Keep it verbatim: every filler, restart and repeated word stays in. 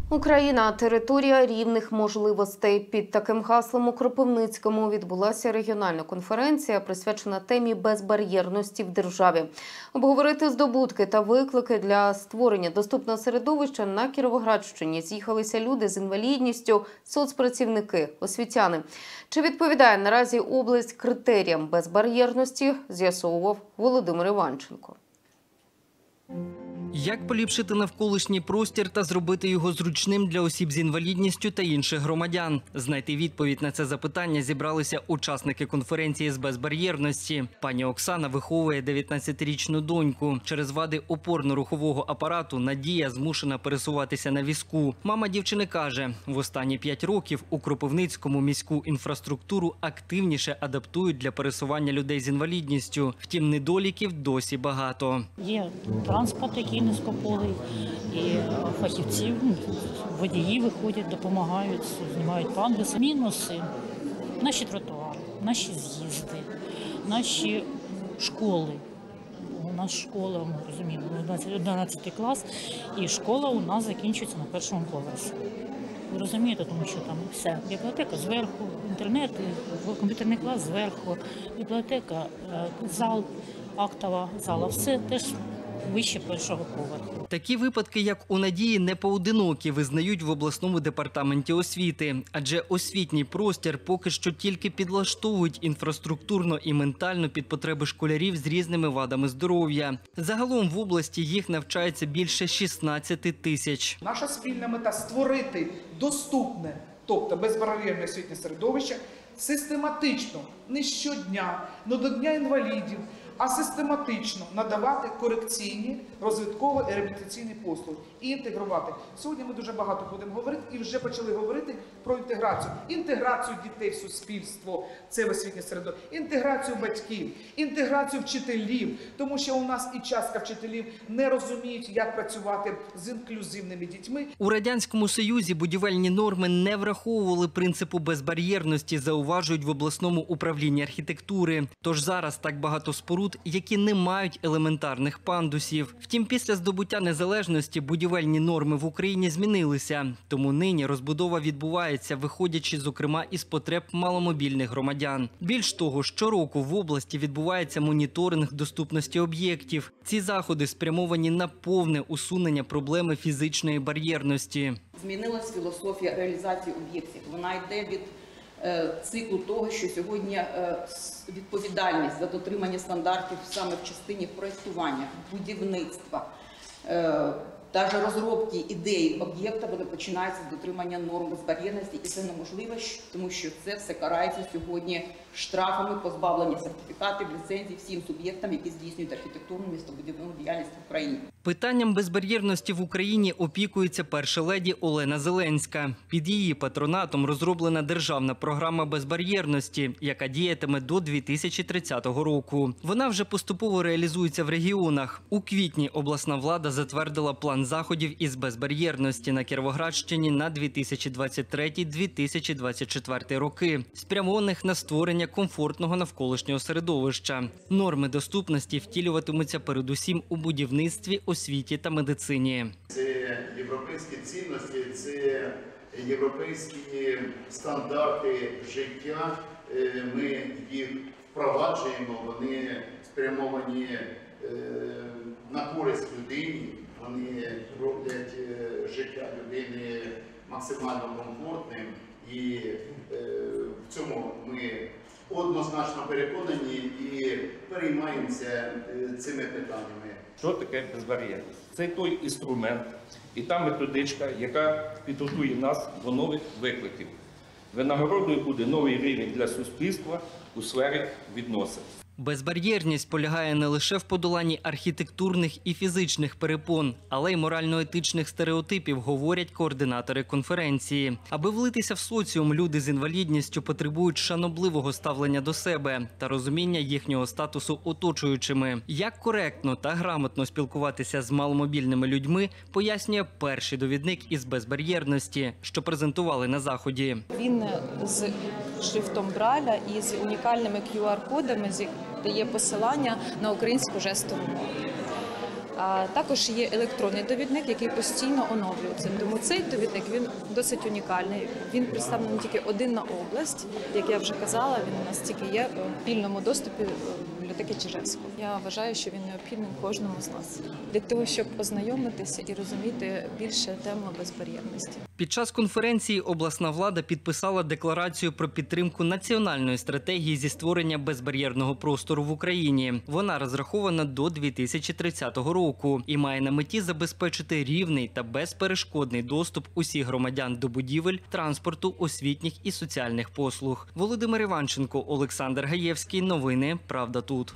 Україна – територія рівних можливостей. Під таким гаслом у Кропивницькому відбулася регіональна конференція, присвячена темі безбар'єрності в державі. Обговорити здобутки та виклики для створення доступного середовища на Кіровоградщині з'їхалися люди з інвалідністю, соцпрацівники, освітяни. Чи відповідає наразі область критеріям безбар'єрності, з'ясовував Володимир Іванченко. Як поліпшити навколишній простір та зробити його зручним для осіб з інвалідністю та інших громадян? Знайти відповідь на це запитання зібралися учасники конференції з безбар'єрності. Пані Оксана виховує дев'ятнадцятирічну доньку. Через вади опорно-рухового апарату Надія змушена пересуватися на візку. Мама дівчини каже, в останні п'ять років у Кропивницькому міську інфраструктуру активніше адаптують для пересування людей з інвалідністю. Втім, недоліків досі багато. Є транспорт, який низькополий, і фахівці, водії виходять, допомагають, знімають пандуси. Мінуси – наші тротуари, наші з'їзди, наші школи. У нас школа, ми розуміємо, одинадцятий клас, і школа у нас закінчується на першому поверсі. Ви розумієте, тому що там все. Бібліотека зверху, інтернет, комп'ютерний клас зверху, бібліотека, зал, актова зала, все теж вище першого поверху. Такі випадки, як у Надії, не поодинокі, визнають в обласному департаменті освіти. Адже освітній простір поки що тільки підлаштовують інфраструктурно і ментально під потреби школярів з різними вадами здоров'я. Загалом в області їх навчається більше шістнадцяти тисяч. Наша спільна мета – створити доступне, тобто безбар'єрне освітнє середовище, систематично, не щодня, не до Дня інвалідів, а систематично надавати корекційні, розвитково і реабілітаційні послуги і інтегрувати. Сьогодні ми дуже багато будемо говорити і вже почали говорити про інтеграцію. Інтеграцію дітей в суспільство, це в освітнє середовище, інтеграцію батьків, інтеграцію вчителів, тому що у нас і частка вчителів не розуміють, як працювати з інклюзивними дітьми. У Радянському Союзі будівельні норми не враховували принципу безбар'єрності, зауважують в обласному управлінні архітектури. Тож зараз так багато споруд, які не мають елементарних пандусів. Втім, після здобуття незалежності будівельні норми в Україні змінилися. Тому нині розбудова відбувається, виходячи, зокрема, із потреб маломобільних громадян. Більш того, щороку в області відбувається моніторинг доступності об'єктів. Ці заходи спрямовані на повне усунення проблеми фізичної бар'єрності. Змінилась філософія реалізації об'єктів. Вона йде від циклу того, що сьогодні відповідальність за дотримання стандартів саме в частині проєктування, будівництва, навіть розробки ідеї об'єкта, вони починаються з дотримання норм безбар'єрності, і це неможливо, тому що це все карається сьогодні штрафами, позбавлення сертифікатів, ліцензій всім суб'єктам, які здійснюють архітектурну містобудівну діяльність в Україні. Питанням безбар'єрності в Україні опікується перша леді Олена Зеленська. Під її патронатом розроблена державна програма безбар'єрності, яка діятиме до дві тисячі тридцятого року. Вона вже поступово реалізується в регіонах. У квітні обласна влада затвердила план заходів із безбар'єрності на Кіровоградщині на дві тисячі двадцять третій - дві тисячі двадцять четвертий роки, спрямованих на створення комфортного навколишнього середовища. Норми доступності втілюватимуться передусім у будівництві, освіті та медицині. Це європейські цінності, це європейські стандарти життя. Ми їх впроваджуємо, вони спрямовані на користь людині, вони роблять життя людини максимально комфортним, і в цьому ми однозначно переконані і переймаємося цими питаннями. Що таке безбар'єрність? Це той інструмент і та методичка, яка підготує нас до нових викликів. Винагородою буде новий рівень для суспільства у сфері відносин. Безбар'єрність полягає не лише в подоланні архітектурних і фізичних перепон, але й морально-етичних стереотипів, говорять координатори конференції. Аби влитися в соціум, люди з інвалідністю потребують шанобливого ставлення до себе та розуміння їхнього статусу оточуючими. Як коректно та грамотно спілкуватися з маломобільними людьми, пояснює перший довідник із безбар'єрності, що презентували на заході. Він з шрифтом Брайля і з унікальними кю ар кодами, де є посилання на українську жестову мову. А також є електронний довідник, який постійно оновлюється. Тому цей довідник він досить унікальний. Він представлений тільки один на область. Як я вже казала, він у нас тільки є в вільному доступі в бібліотеки Чижевського. Я вважаю, що він необхідний кожному з нас для того, щоб ознайомитися і розуміти більше тему безбар'єрності. Під час конференції обласна влада підписала декларацію про підтримку національної стратегії зі створення безбар'єрного простору в Україні. Вона розрахована до дві тисячі тридцятого року і має на меті забезпечити рівний та безперешкодний доступ усіх громадян до будівель, транспорту, освітніх і соціальних послуг. Володимир Іванченко, Олександр Гаєвський. Новини «Правда тут».